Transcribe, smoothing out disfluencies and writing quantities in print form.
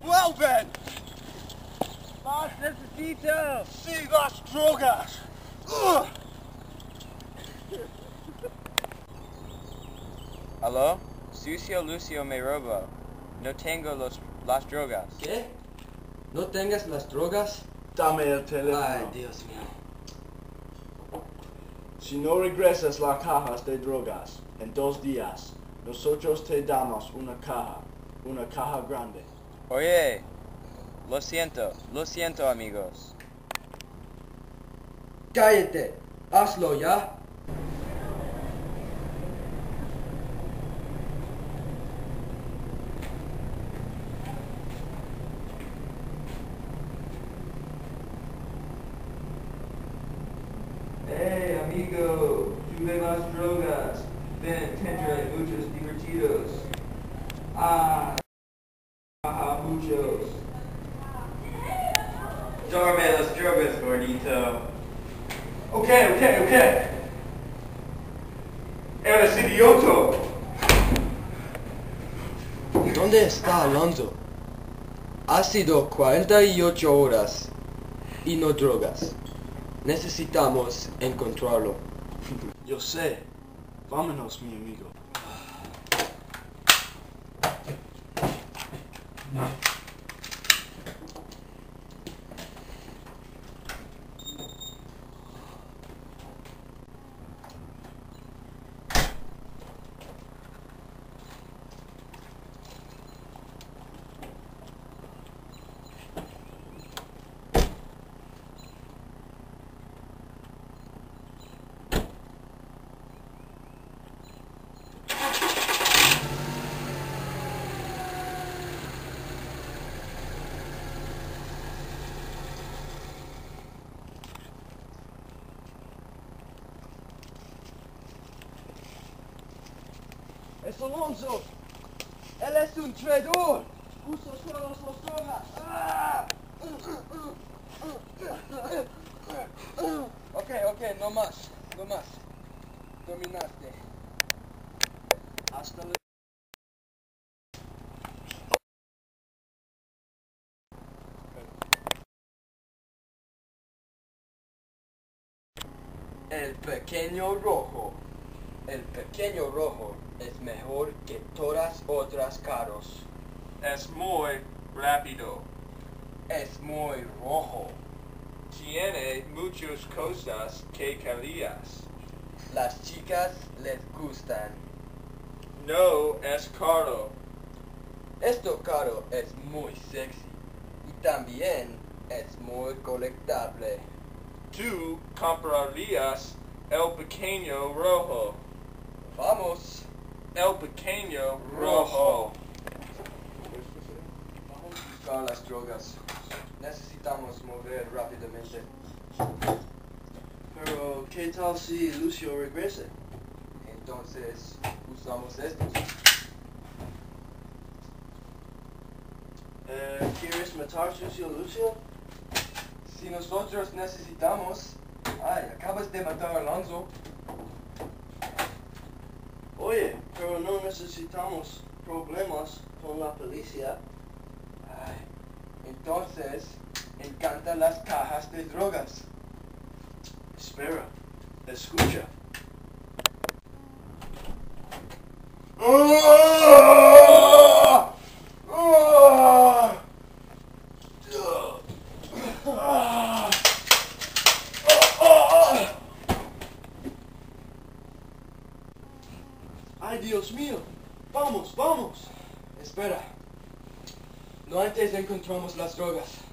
¡Vuelven! ¡Más necesito! ¡Sí, las drogas! ¿Aló? Sucio Lucio me robo. No tengo las drogas. ¿Qué? ¿No tengas las drogas? Dame el teléfono. Ay, Dios mío. Si no regresas las cajas de drogas en 2 días, nosotros te damos una caja grande. Oye, lo siento amigos. ¡Cállate! ¡Hazlo ya! Hey amigo, sube las drogas. Ven, tendré muchos divertidos. Muchos. Dame las drogas, gordito. Ok. Eres idioto. ¿Dónde está Alonso? Ha sido 48 horas y no drogas. Necesitamos encontrarlo. Yo sé. Vámonos, mi amigo. ¡Es Alonso! ¡Él es un traidor! ¡Usa solo las drogas! Ok, no más. Dominaste. Hasta luego. El pequeño rojo. El pequeño rojo es mejor que todas otras carros. Es muy rápido. Es muy rojo. Tiene muchas cosas que querías. Las chicas les gustan. No es caro. Esto caro es muy sexy. Y también es muy colectable. Tú comprarías el pequeño rojo. Vamos. El pequeño rojo. Vamos a buscar las drogas. Necesitamos mover rápidamente. Pero, ¿qué tal si Lucio regrese? Entonces, usamos estos. ¿Quieres matar sucio Lucio? Si nosotros necesitamos... Ay, acabas de matar a Alonso. Oye, pero no necesitamos problemas con la policía. Ay, entonces, encantan las cajas de drogas. Espera, escucha. ¡Ay, Dios mío! ¡Vamos! Espera. No antes encontramos las drogas.